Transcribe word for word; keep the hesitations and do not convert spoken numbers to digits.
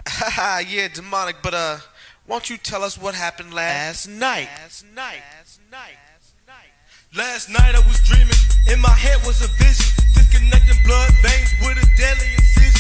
Haha, yeah, demonic, but uh, won't you tell us what happened last night? Last night. Last night. Last night I was dreaming, in my head was a vision, disconnecting blood veins with a deadly incision.